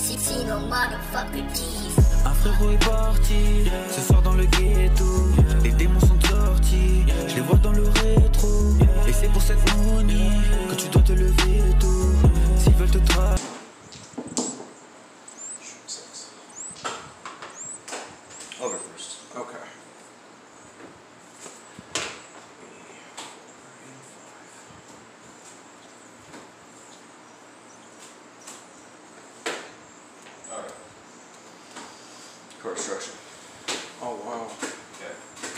16 no motherfucker keys. Un frérot est parti, ce soir dans le ghetto. Les démons sont sortis, je les vois dans le rétro. Et c'est pour cette money que tu dois te lever tôt. S'ils veulent te trahir. Over first. Okay. Alright. Core structure. Oh wow. Okay.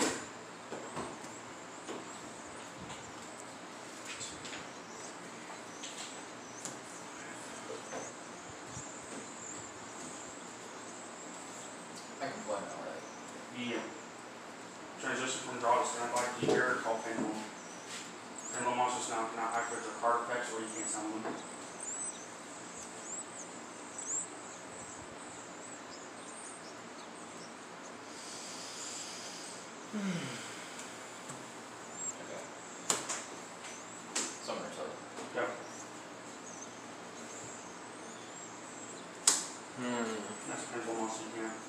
I can play now, right? Yeah. Transition from draw to standby, degear, call pendulum. Pendulum monsters now cannot activate their card effects or you can't summon them. Okay. Summoner's over. Yep. That's a pendulum monster you can.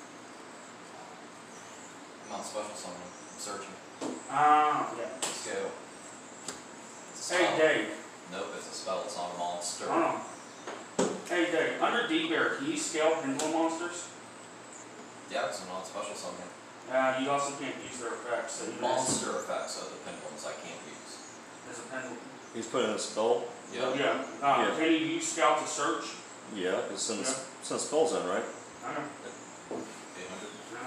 I'm on special summon. I'm searching. Yeah. Scale. It's a Hey, spell. Dave. Nope, it's a spell. It's not a monster. Hold on. Hey, Dave. Under D-Bear, can you scale pendulum monsters? Yeah, it's a non-special summon. You also can't use their effects. So you Monster effects of the pendulums I can't use. There's a pendulum. He's putting a spell. Yeah. Yeah. Yeah. Can you use scout to search? Yeah, it's send Yeah. send spells in, right? I know. 800. Yeah.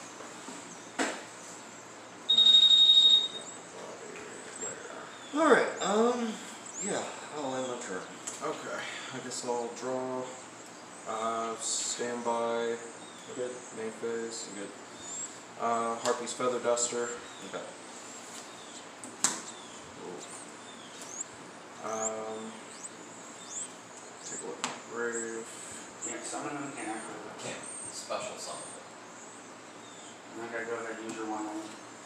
Alright, yeah, I'll end my turn. Okay. I guess I'll draw. Standby. Good. Main phase. Good. Harpy's Feather Duster. Okay. Take a look at my grave. Can't summon them, can't activate them. Can't special summon. And I gotta go ahead and use your one on them.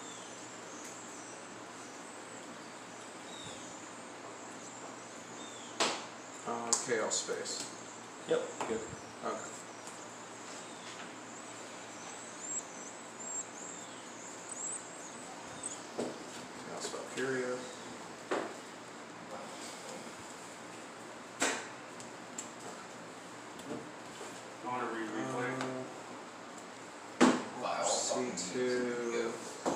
Chaos Space. Yep, good. Okay. Chaos Valkyria. I want to replay. By all fucking means, C2.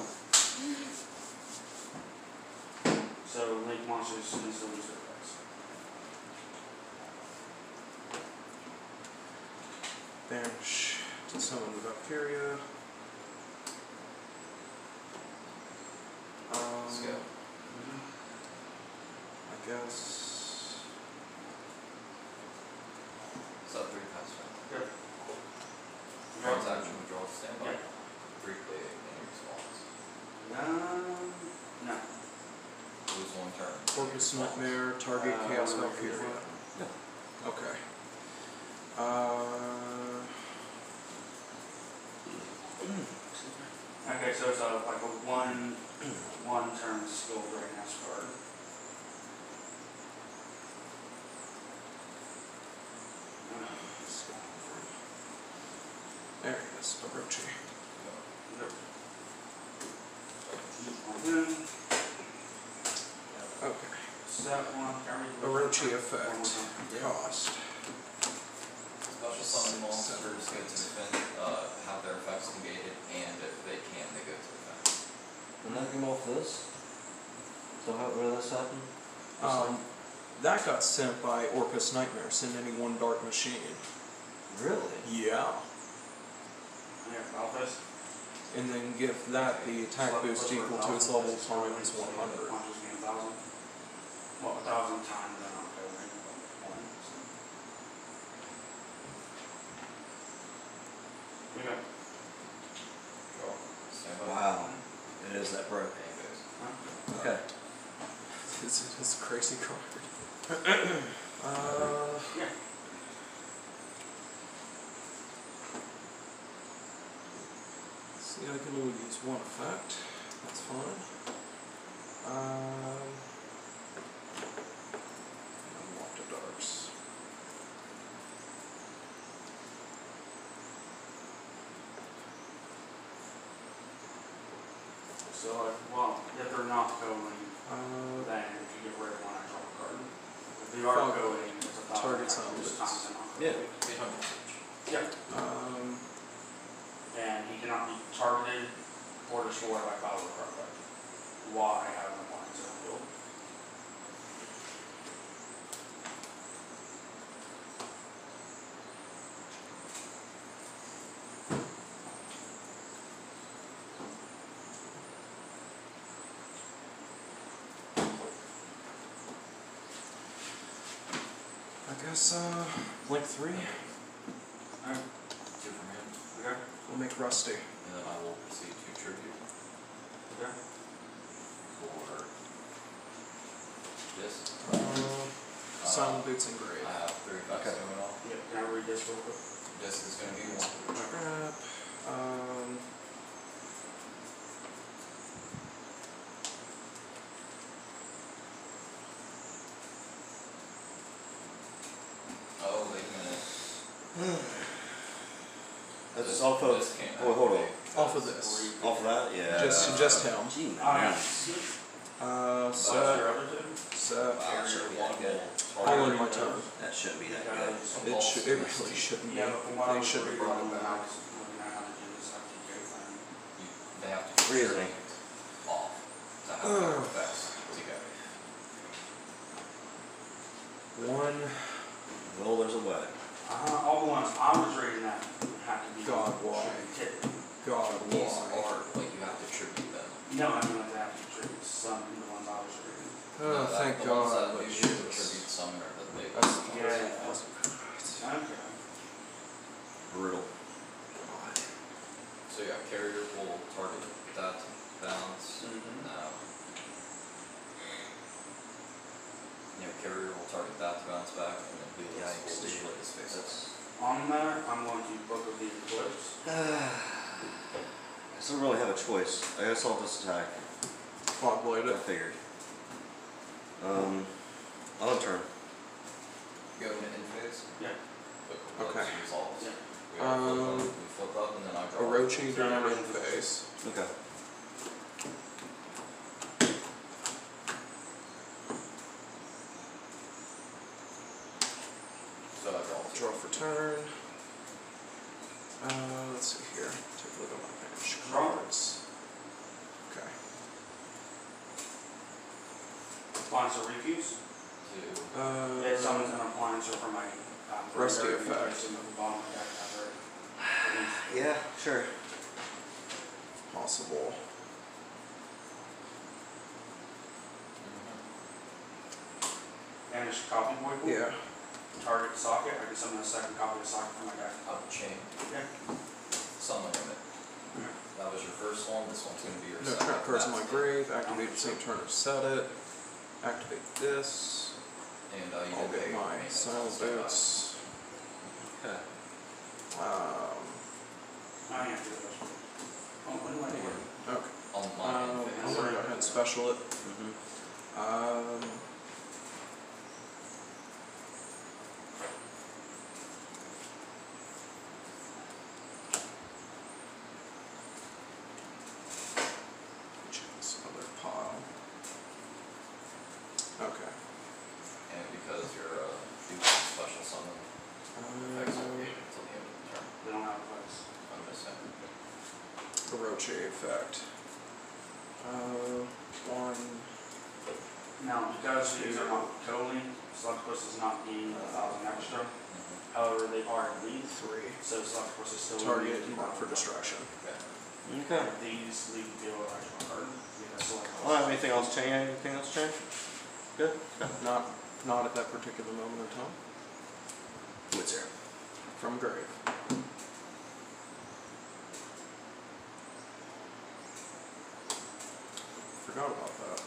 So link monsters can still use their effects. Banish to summon the Valkyria. Let's go. I guess. So 3 times strength. Yep. One's action withdraw standby. Yeah. 3 play any response. No. Lose 1 turn. Orcus Nightmare, target Chaos I'll Valkyria. Yeah. Okay. Okay, so it's like a one turn skill greatness card. There he is, Orochi. Yep. One in. Okay. Set one, carry. Orochi effect. Cost. Special summon monsters go to defend, have their effects negated, and if they can, they go to defense. And that came off this? So how where this happened? That got sent by Orcus Nightmare. Send any one dark machine. Really? Yeah. Yeah, Malphus. And then give that the attack boost equal to its level times 100. Punches me 1,000. Well, 1,000 times then I'll go right. One. We go. Draw. Standby. Wow. It is that broke. And goes. Huh? Okay. This is a crazy card. Yeah. See, I can only use one effect. That's fine. Unlock the darks. So, well, if they're not coding, Uh, then if you get rid of one, I drop a card. If they are Fog. coding, it's a thousand. Target I can sound just is- times it on Yeah. coding. 800 each. Yeah, and he cannot be targeted or destroyed by battle or card effect. While I have no lines on the field. I guess, blink 3. Alright, 2 from him. okay, We'll make Rusty. And then I will proceed to tribute okay. for this. Silent Boots and Grave. I have 3 effects Okay. going on. Yeah, can I read this real quick? This is going to be 1. Crap. Oh, wait a minute. That's This- off of. this came Oh, hold on. Off of this. Off of that? Yeah. Just him. Gee, Alright. man. So Set, your other two? set. Carrier shouldn't be 1 that good. will All target in my turn. That shouldn't be that good. Because, It really shouldn't be. yeah, but from what I They was should have reading, brought it when I back. was looking at how to do this FTK thing. They have to Really? off to have their effects together. 1. Well, there's a way. All the ones I was reading that had to be. God, why? Hit. God, These why? are, like, you have to tribute them. No, I mean like they have to tribute some of the ones I was reading. Oh, thank The ones God. that But do the Jesus. tribute summoner, that they. That's Yeah. Okay. Brutal. So yeah, carrier will target that bounce. Mm-hmm. Yeah, carrier will target that to bounce back, and then Wheelers will Yikes, dude. split his face. That's. On that, I'm going to Book of the Eclipse. I still don't really have a choice. I guess I'll just attack. Fog blade I it. figured. On turn. Go into end phase. Yeah. Okay. Resolves. Yeah. We all flip up, and then I draw. Orochi during in phase. Okay. So I draw. Draw for turn. Let's see here. Take a look at my bench Draw. cards. Okay. Appliance or refuse. If someone's an appliance or for my. Rusty refuse, effect. it's in the bottom of the deck after it. Yeah, sure. Possible. Banish copy boy pool. Yeah. Target socket. I can summon a second copy of socket from my deck. Out of chain. Yeah. Summon it. That was your first one. This one's gonna be your No second. trap cards in my That's- grave. Activate the same turn as set it. Activate this. And you I'll did get pay your my maintenance silent on standby. boots. Okay. I have to do this one. Oh, when do I do it? Okay. On my I'm end phase. gonna go ahead and special it. Mm-hmm. Check this other pile. Okay. And because you're doing special summon, effects will be until the end of the turn. They don't have effects. I'm just saying. Orochi effect. 1. Now, because these are not coding, Slugpuss is not being 1,000 extra. However, they are elite, 3. so Slugpuss is still Target elite. mark for distraction. Okay. Okay. These leave the deal with extra card. Because Slugpuss. Well, anything else change? Anything else change? Good. Not at that particular moment in time. What's there? From grave. Forgot about that.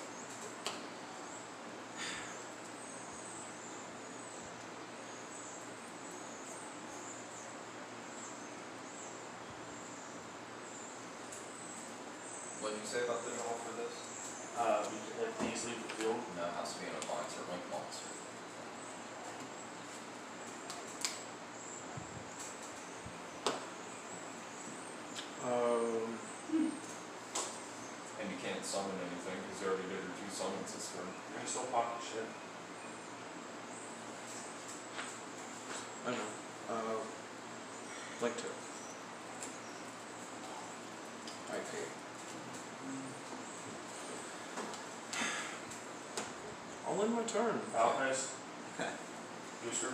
What did you say about the draw for this? If these leave the field, No, it has to be an appliance or link monster. Um, And you can't Link to. IP. I'll end my turn. Battle phase. Okay. Booster.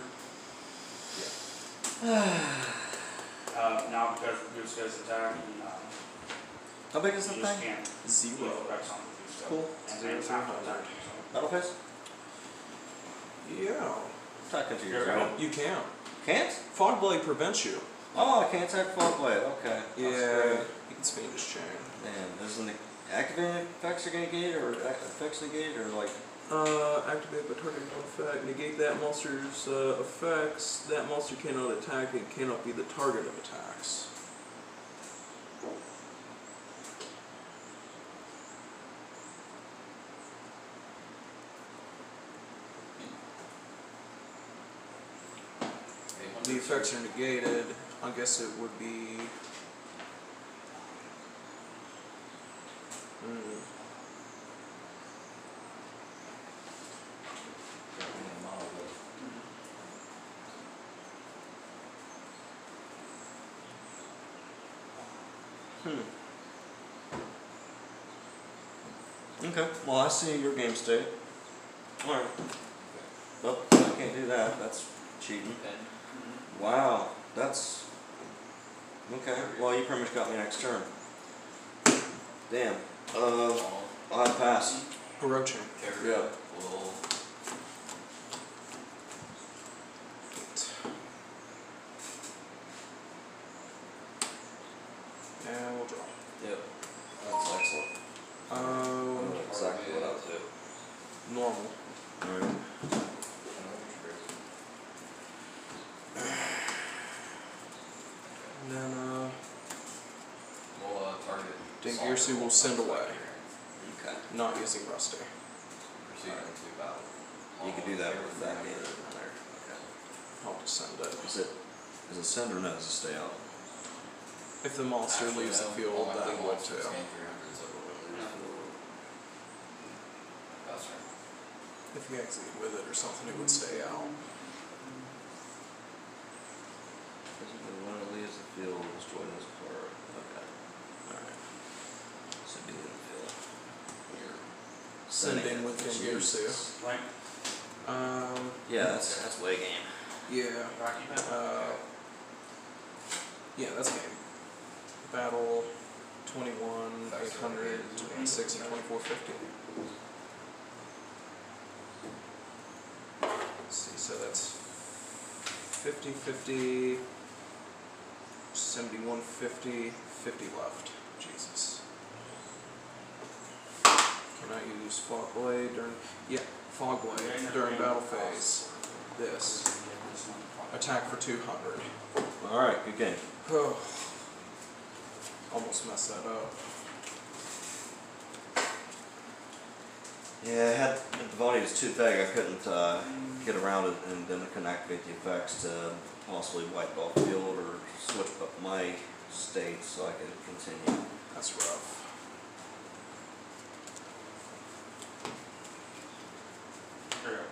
Yeah. Now because the boost goes attacking, How big is the you just thing? can't Zero. leave Rex on the boost. Cool. And Zero, then it's not zero, attacking, so. Battle phase? Yeah. Attack into Here your we go. zone. You can. Can't? Fog Blade prevents you. Oh, I can't attack Fog Blade. Okay. That's great. You can spin this chain. Man, isn't the activating effects are negate or effects negate or like? Activate by targeting one effect. Negate that monster's effects. That monster cannot attack and cannot be the target of attacks. The effects are negated. I guess it would be. Okay. Well, I see your game state. All right. Well, I can't do that. That's cheating. Wow. That's okay. Well, you pretty much got me next turn. Damn. I'll have to pass. Orochi. Yeah. Will And we'll draw. Yep. That's excellent. Exactly what I would do. Normal. Alright. And then we'll target. Dingirsu will send away. Okay. Not using Rusty. Proceed into battle. You could do that with that game in there. Okay. I'll just send it. Is it send or no? Does it stay out? If the monster Actually, leaves the no, field, all my that big will monsters too. gain 300, so we'll lose. That's right. If you exit with it or something, it would stay out. When it leaves the field, destroy this card. Okay. Alright. So be in the field. You're Sending with Dingirsu. Link. Yeah, that's way game. Yeah. Rocky Pet. Yeah, that's game. Battle 21, 800, 26, and 2450. Let's see, so that's 50, 50, 71, 50, 50 left. Jesus. Can I use Fog Blade during. Yeah, Fog Blade during battle phase. This. Attack for 200. Alright, good game. Oh, almost messed that up. Yeah, the volume was too big. I couldn't get around it and then I couldn't activate the effects to possibly wipe off the field or switch up my state so I could continue. That's rough. Here we go.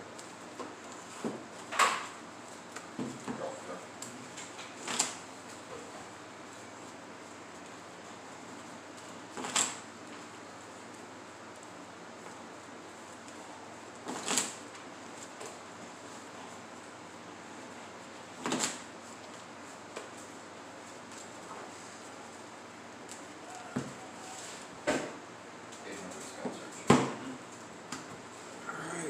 Alright.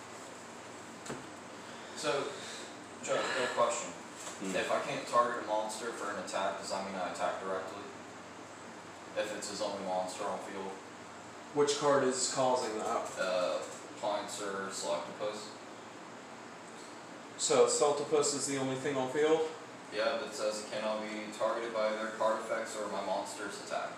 So, Joe, got a question. If I can't target a monster for an attack, does that mean I attack directly? If it's his only monster on field? Which card is causing that? Plancer, Selectopus. So, Celtopus is the only thing on field? Yeah, that says it cannot be targeted by their card effects or my monster's attack.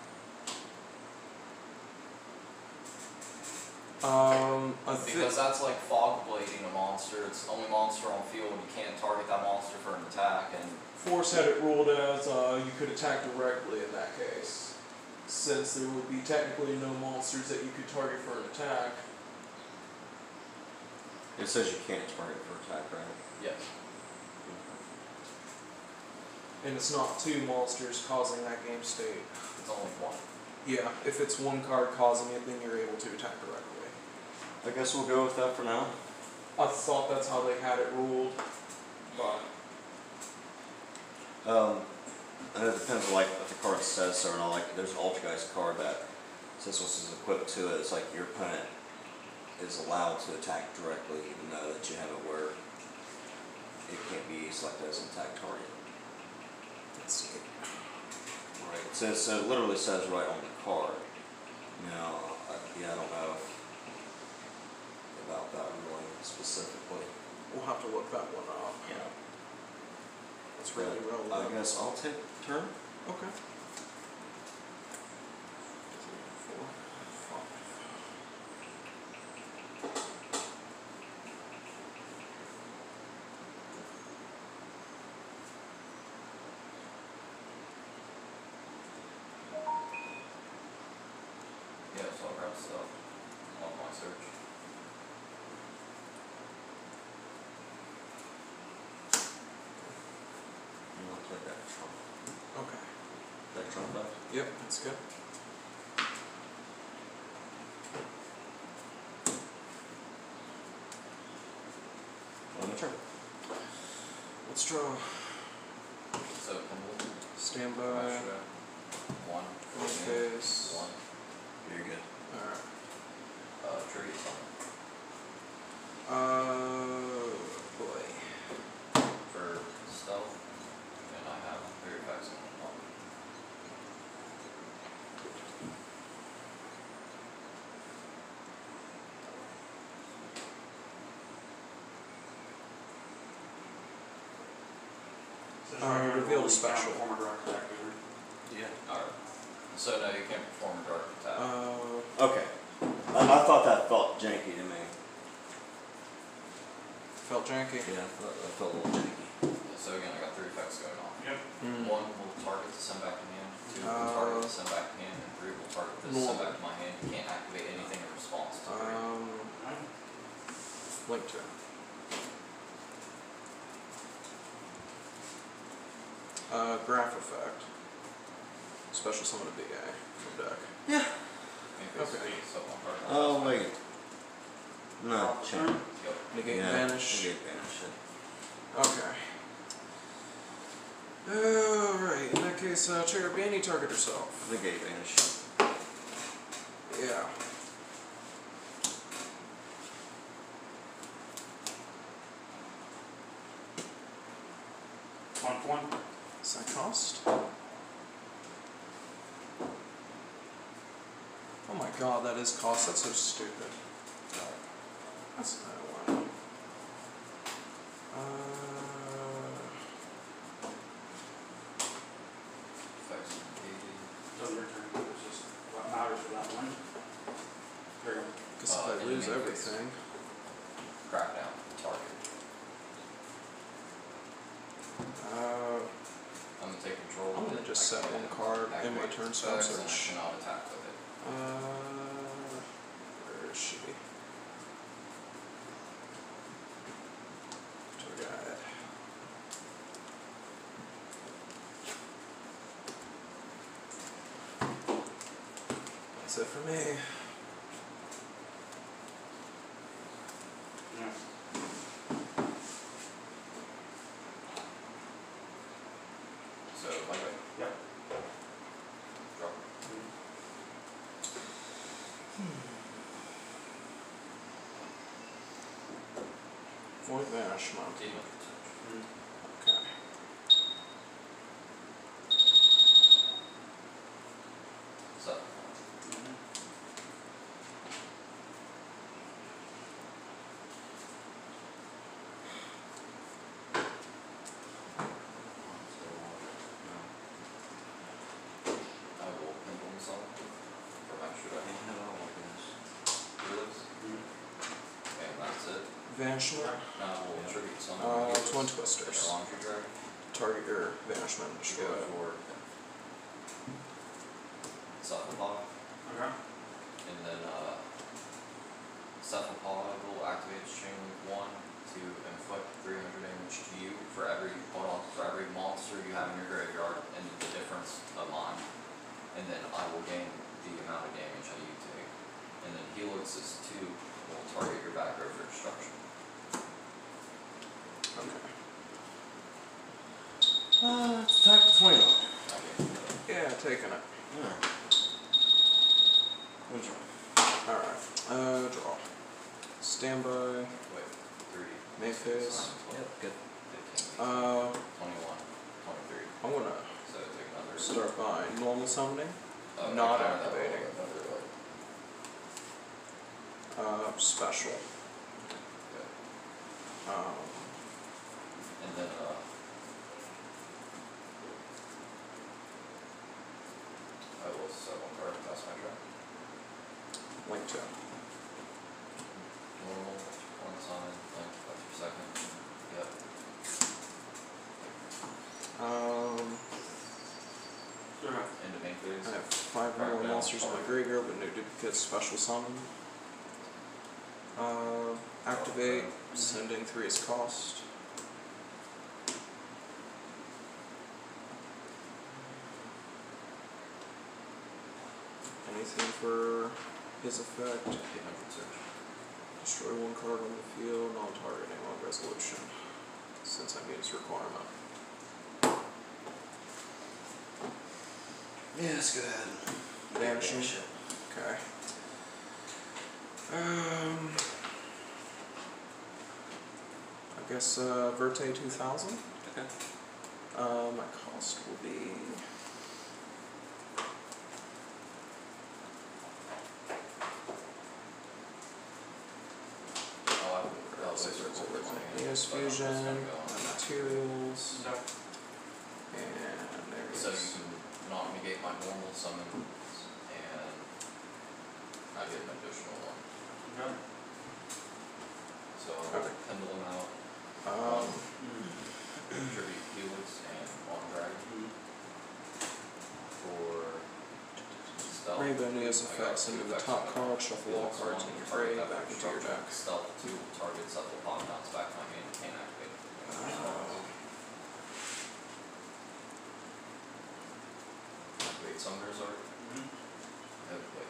Because that's like fog blading a monster. It's the only monster on field and you can't target that monster for an attack. And Force had it ruled as you could attack directly in that case. Since there would be technically no monsters that you could target for an attack. It says you can't target for attack, right? yes. And it's not two monsters causing that game state. It's only one. Yeah, if it's one card causing it, then you're able to attack directly. I guess we'll go with that for now. I thought that's how they had it ruled, but And it depends on like if the card says so or not. Like there's an Altergeist card that since this is equipped to it, it's like your opponent is allowed to attack directly, even though that you have it where it can't be selected as an attack target. let's see. Right. So it literally says right on the card. Now, yeah, I don't know about that ruling specifically. We'll have to look that one up. Yeah. It's really But relevant. I guess I'll take turn. Okay. 3, 4, 5. Yeah, so I'll grab stuff on my search. And I'll play that trump. Okay. That trump back. Yep, that's good. On the turn. Let's draw. So, Pumble, Stand by. Maestro, 1, Face. 1, You're good. Alright. trigger something. Boy. For stealth, and I have very fast on. Reveal the special. Former direct attack either. Yeah. Alright. So now you can't perform a dark attack. Okay. I thought that felt janky to me. Felt janky. Yeah, that felt a little janky. So again, I got 3 effects going on. Yep. 1 will target to send back to hand, 2 will target to send back to hand, and 3 will target to send back to my hand. You can't activate anything in response to 3. Link to it. Graph effect. Special summon a big guy from deck. Yeah. Okay. So on target. Oh wait. No, change. Yep. Negate Yeah, vanish. negate vanish. Okay. Alright, in that case, trigger Bandy, target herself. Negate vanish. Yeah. One. What's that cost? Oh my god, that is cost. That's so stupid. That's another one. Effects negated. So your turn. It's just what matters for that one. There you go. Because if I lose everything. Crackdown. Target. I'm gonna take control I'm of gonna it. just I set can't one card in my activate turn effects, spell and search. I cannot attack with it. Where is she? Tour guide. That's it for me. Yeah. So, lightweight. Yep. Drop. Void Banishment. Demon. Okay. So, I will pinball myself for extra heals. And that's it. Banishment. Now we'll tribute some Twin Twisters. Laundry Dragon. Target your Banishment. Go Destroy it. for Cephalopod. Okay. And then Cephalopod will activate its chain link 1 to inflict 300 damage to you for every monster you have in your will gain the amount of damage that you take. And then Helix's 2 will target your back row for destruction. Okay. Let's attack the 21. Yeah, taking it. Alright. One try. Alright. Draw. Standby. Wait, 3. Main phase. Yep, good. 15, 21, 23. I'm gonna So take another. start by normal summoning. Oh, Not counter that activating. Special. Okay. And then, I will set 1 card, that's my turn. Link to. Normal, 1 summon, link, that's your second. Yep. Into main phase. I have 5 more monsters in my graveyard with no duplicates. Special summon. Activate. Sending 3 is cost. Anything for his effect. 800 search. Destroy 1 card on the field, non-targeting on resolution. Since I meet its requirement. Yeah, let's go ahead. Banishing. Okay. I guess Verte 2000. Okay. My cost will be Neos Fusion, materials, and there So you is. can not negate my normal summons, and I get an additional 1. So I'll Okay. pendulum out, tribute Helix, and 1 dragon. For stealth, Rainbow Neos I got effects 2 into the effects top on it. card, shuffle all Helix cards 1, in your target grave, that back for into your destruction. deck. Stealth 2, target Cephalopod bounce back my hand, can't activate. Activate Summoner's Art. Okay.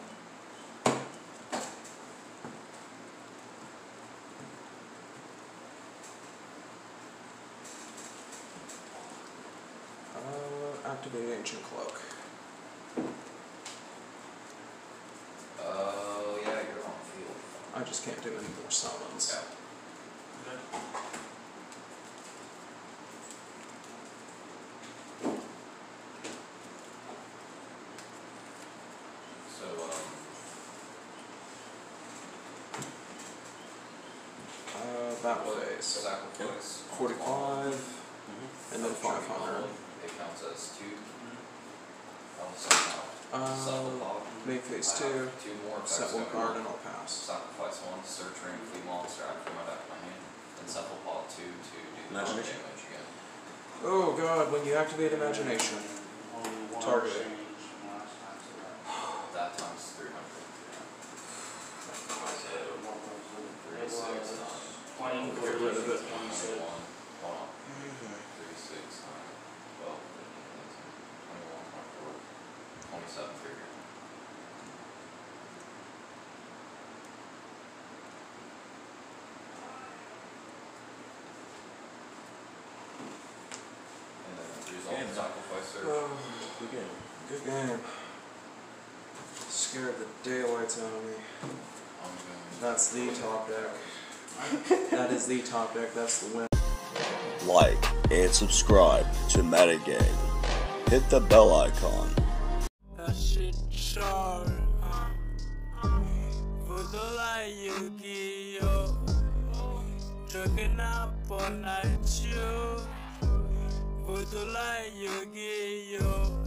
Activate Ancient Cloak. Oh, yeah, you're on field. I just can't do any more summons. Yeah. So, Battle what phase. sacrifice? 45, and then Tribute 500. It counts as 2. I'll send out Cephalopod. Main phase I 2. have 2 more effects Set 1 going card on. and I'll pass. Sacrifice 1, search ring, flea monster, add from my back of my hand. And Cephalopod 2 to do the Imagination. damage again. Oh god, when you activate Imagination. Targeting. That times 300. So, 36 times. Get rid of it. 21. Hold on. 36 times 12, 21, 24, 27 figure. And then resolve Game. sacrifice search. Good game. Good game. Scared the daylights out of me. I'm going. That's the top deck. That is the top deck, that's the win. Like and subscribe to Metagame. Hit the bell icon. That shit sharp. For the light you give yo. Looking up all night you. For the light you give yo.